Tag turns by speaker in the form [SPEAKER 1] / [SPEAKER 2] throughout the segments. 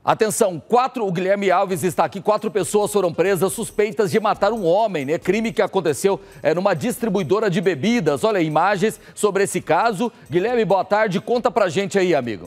[SPEAKER 1] Atenção, o Guilherme Alves está aqui, 4 pessoas foram presas suspeitas de matar um homem, né? Crime que aconteceu numa distribuidora de bebidas. Olha, imagens sobre esse caso. Guilherme, boa tarde, conta pra gente aí, amigo.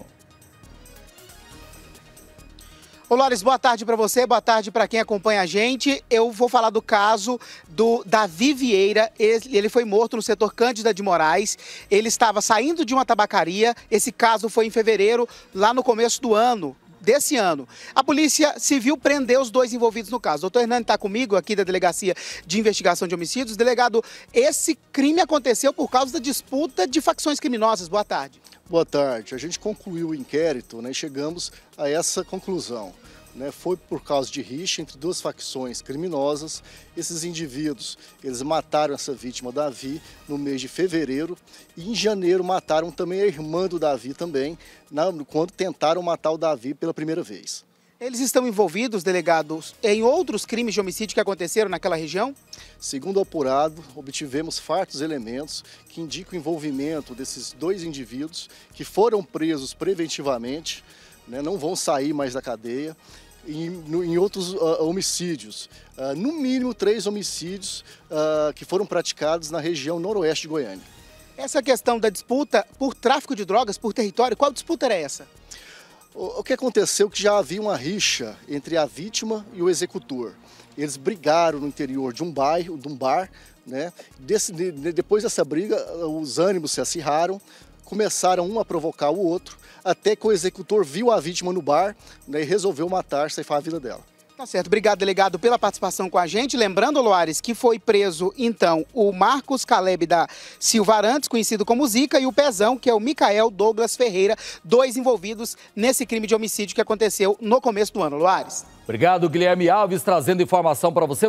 [SPEAKER 2] Ô Loris, boa tarde para você, boa tarde para quem acompanha a gente. Eu vou falar do caso do Davi Vieira. Ele foi morto no setor Cândida de Moraes. Ele estava saindo de uma tabacaria. Esse caso foi em fevereiro, lá no começo desse ano. A Polícia Civil prendeu os 2 envolvidos no caso. O doutor Hernani está comigo aqui da Delegacia de Investigação de Homicídios. Delegado, esse crime aconteceu por causa da disputa de facções criminosas. Boa tarde.
[SPEAKER 3] Boa tarde. A gente concluiu o inquérito, né, e chegamos a essa conclusão. Foi por causa de rixa entre 2 facções criminosas. Esses indivíduos, eles mataram essa vítima, Davi, no mês de fevereiro. E em janeiro mataram também a irmã do Davi também, quando tentaram matar o Davi pela primeira vez.
[SPEAKER 2] Eles estão envolvidos, delegados, em outros crimes de homicídio que aconteceram naquela região?
[SPEAKER 3] Segundo o apurado, obtivemos fartos elementos que indicam o envolvimento desses 2 indivíduos que foram presos preventivamente, não vão sair mais da cadeia, em outros homicídios. No mínimo 3 homicídios que foram praticados na região noroeste de Goiânia.
[SPEAKER 2] Essa questão da disputa por tráfico de drogas, por território, qual disputa era essa?
[SPEAKER 3] O que aconteceu é que já havia uma rixa entre a vítima e o executor. Eles brigaram no interior de um bairro, de um bar, depois dessa briga, os ânimos se acirraram, começaram um a provocar o outro, até que o executor viu a vítima no bar, e resolveu matar, ceifar a vida dela.
[SPEAKER 2] Tá certo, obrigado, delegado, pela participação com a gente. Lembrando, Loares, que foi preso, então, o Marcos Caleb da Silva Arantes, conhecido como Zica, e o Pezão, que é o Micael Douglas Ferreira, 2 envolvidos nesse crime de homicídio que aconteceu no começo do ano. Loares.
[SPEAKER 1] Obrigado, Guilherme Alves, trazendo informação para você.